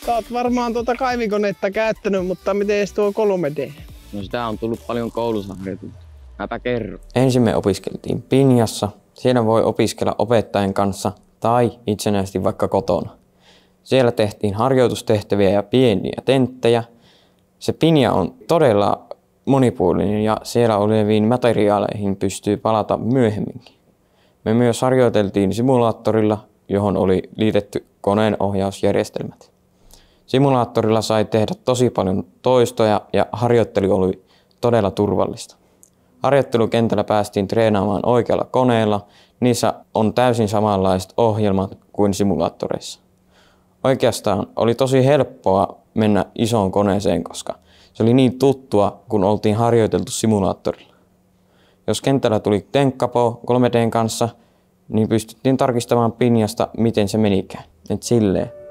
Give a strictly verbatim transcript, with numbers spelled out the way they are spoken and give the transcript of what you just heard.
Sä oot varmaan tuota kaivikonetta käyttänyt, mutta miten tuo kolme D? No sitä on tullut paljon koulussa harjoiteltu. Mäpä kerron. Ensin me opiskeltiin Pinjassa. Siellä voi opiskella opettajan kanssa tai itsenäisesti vaikka kotona. Siellä tehtiin harjoitustehtäviä ja pieniä tenttejä. Se Pinja on todella monipuolinen ja siellä oleviin materiaaleihin pystyy palata myöhemminkin. Me myös harjoiteltiin simulaattorilla, johon oli liitetty koneenohjausjärjestelmät. Simulaattorilla sai tehdä tosi paljon toistoja ja harjoittelu oli todella turvallista. Harjoittelukentällä päästiin treenaamaan oikealla koneella. Niissä on täysin samanlaiset ohjelmat kuin simulaattoreissa. Oikeastaan oli tosi helppoa mennä isoon koneeseen, koska se oli niin tuttua, kun oltiin harjoiteltu simulaattorilla. Jos kentällä tuli tenkkapo kolme D:n kanssa, niin pystyttiin tarkistamaan Pinjasta, miten se menikään. Et silleen.